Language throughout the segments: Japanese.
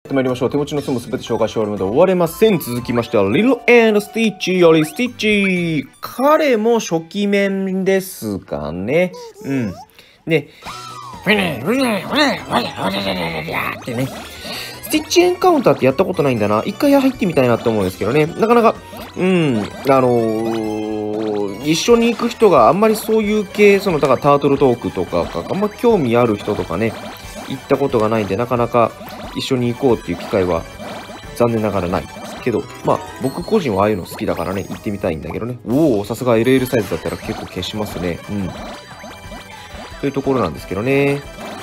やってまいりましょう。手持ちの巣もすべて紹介して終わるので終われません。続きましては、リル&スティッチよりスティッチ。彼も初期面ですかね。うん。で、ってね。スティッチエンカウンターってやったことないんだな。一回入ってみたいなって思うんですけどね。なかなか、一緒に行く人があんまりそういう系、だからタートルトークとか、あんま興味ある人とかね、行ったことがないんで、なかなか一緒に行こうっていう機会は残念ながらない。けど、まあ、僕個人はああいうの好きだからね、行ってみたいんだけどね。おお、さすが LL サイズだったら結構消しますね。うん。というところなんですけどね。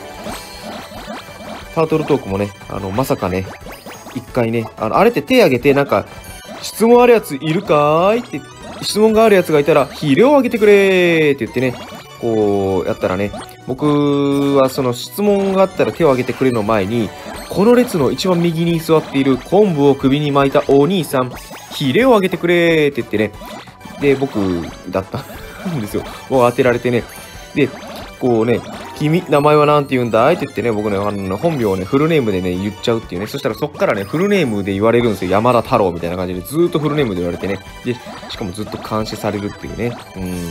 タートルトークもね、まさかね、一回ね、あれって手挙げて、なんか、質問あるやついるかーいって、質問があるやつがいたら、ヒレをあげてくれーって言ってね、こうやったらね、僕はその質問があったら手を挙げてくれの前に、この列の一番右に座っている昆布を首に巻いたお兄さん、ヒレをあげてくれーって言ってね、で、僕だったんですよ。もう当てられてね。で、こうね、君、名前は何て言うんだいって言ってね、僕ね、本名をね、フルネームでね、言っちゃうっていうね。そしたらそっからね、フルネームで言われるんですよ。山田太郎みたいな感じで、ずーっとフルネームで言われてね。で、しかもずっと監視されるっていうね。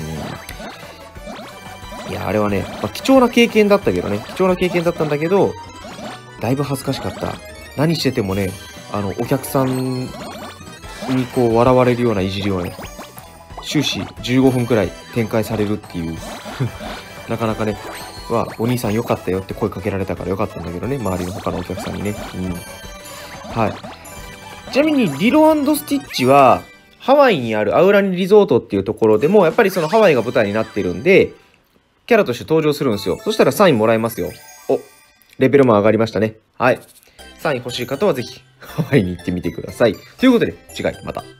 いや、あれはね、まあ、貴重な経験だったけどね、貴重な経験だったんだけど、だいぶ恥ずかしかった。何しててもね、お客さんにこう、笑われるようないじりをね、終始15分くらい展開されるっていう。なかなかね、お兄さんよかったよって声かけられたからよかったんだけどね、周りの他のお客さんにね。はい。ちなみに、リロ&スティッチは、ハワイにあるアウラニリゾートっていうところでも、やっぱりそのハワイが舞台になってるんで、キャラとして登場するんですよ。そしたらサインもらえますよ。お、レベルも上がりましたね。はい。サイン欲しい方はぜひ、ハワイに行ってみてください。ということで、次回また。